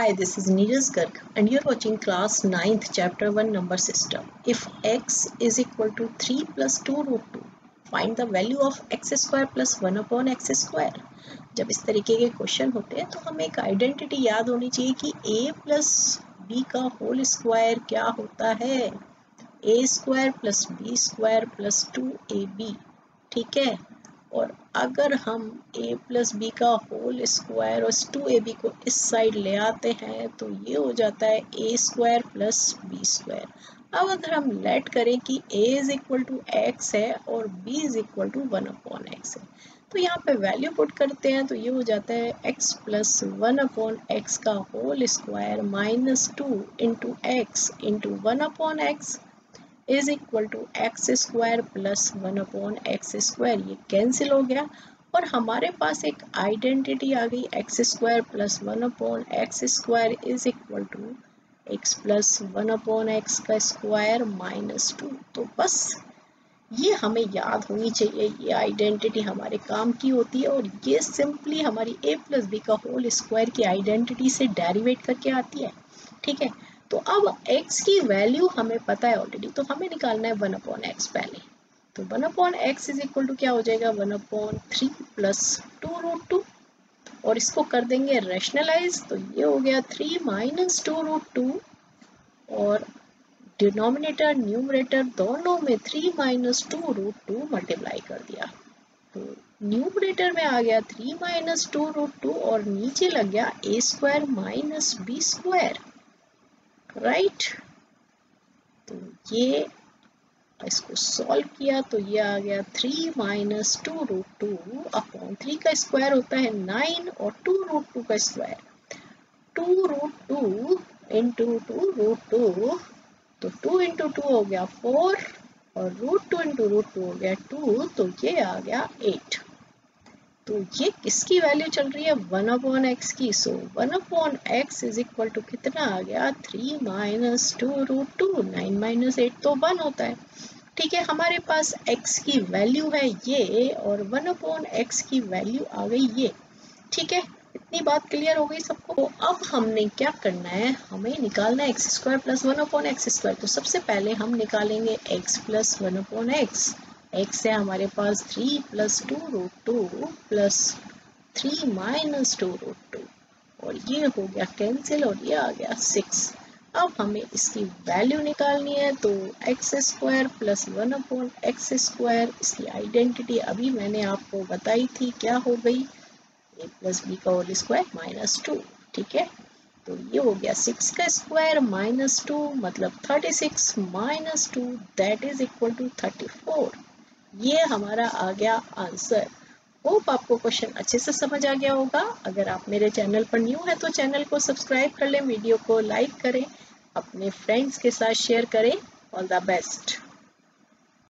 Hi, this is Neeraj Garg and you're watching class 9th chapter 1 number system. If x is equal to 3 plus 2 root 2, find the value of x square plus 1 upon x square. जब इस तरीके के question होते हैं तो हमें एक identity याद होनी चाहिए कि a प्लस b का होल स्क्वायर क्या होता है, a square plus b square plus 2ab, ठीक है। और अगर हम a प्लस बी का होल स्क्वायर और 2ab को इस साइड ले आते हैं तो ये हो जाता है a square plus B square. अब अगर हम लेट करें कि a is equal to x है और b is equal to 1 upon x है, तो यहाँ पे वैल्यू पुट करते हैं तो ये हो जाता है x प्लस 1 अपॉन एक्स का whole square minus 2 into x into 1 upon x is equal to x square plus 1 upon x square. ये कैंसिल हो गया और हमारे पास एक आइडेंटिटी आ गई x square plus 1 upon x square is equal to x plus 1 upon x का स्क्वायर माइनस 2। तो बस ये हमें याद होनी चाहिए, ये आइडेंटिटी हमारे काम की होती है और ये सिंपली हमारी a प्लस बी का होल स्क्वायर की आइडेंटिटी से डेरिवेट करके आती है, ठीक है। तो अब x की वैल्यू हमें पता है ऑलरेडी, तो हमें निकालना है 1 अपॉन एक्स पहले। तो 1 upon x is equal to क्या हो जाएगा, 1 अपॉन 3 प्लस 2 रूट 2 और इसको कर देंगे रैशनलाइज, तो ये हो गया 3 माइनस 2 रूट 2 और डिनोमिनेटर न्यूमरेटर दोनों में 3 माइनस 2 रूट 2 मल्टीप्लाई कर दिया। तो न्यूमरेटर में आ गया 3 माइनस 2 रूट 2 और नीचे लग गया a square minus B square, right. तो ये इसको सॉल्व किया तो ये आ गया 3 माइनस 2 रूट 2 अपॉन 3 का स्क्वायर होता है 9 और 2 रूट 2 का स्क्वायर 2 रूट 2 इंटू 2 रूट 2, तो 2 इंटू 2 हो गया 4 और रूट 2 इंटू रूट 2 हो गया 2, तो ये आ गया 8। तो ये किसकी वैल्यू चल रही है, 1 अपॉन एक्स की। So 1 upon x is equal to कितना आ गया 3 माइनस 2 रूट 2, 9 माइनस 8 तो 1 होता है, ठीक है। हमारे पास x की वैल्यू है ये और 1 अपॉन एक्स की वैल्यू आ गई ये, ठीक है। इतनी बात क्लियर हो गई सबको। तो अब हमने क्या करना है, हमें निकालना है x square plus 1 upon x square. तो सबसे पहले हम निकालेंगे x plus 1 upon x. x है हमारे पास 3 plus 2 root 2 plus 3 minus 2 root 2 और ये हो गया कैंसिल और ये आ गया 6। अब हमें इसकी वैल्यू निकालनी है, तो x square plus 1 upon x square, इसकी आइडेंटिटी अभी मैंने आपको बताई थी, क्या हो गई a प्लस बी का होल स्क्वायर माइनस 2, ठीक है। तो ये हो गया 6 का स्क्वायर माइनस 2 मतलब 36 minus 2 that is equal to 34। ये हमारा आ गया आंसर। होप आपको क्वेश्चन अच्छे से समझ आ गया होगा। अगर आप मेरे चैनल पर न्यू है तो चैनल को सब्सक्राइब कर लें, वीडियो को लाइक करें, अपने फ्रेंड्स के साथ शेयर करें। All the best.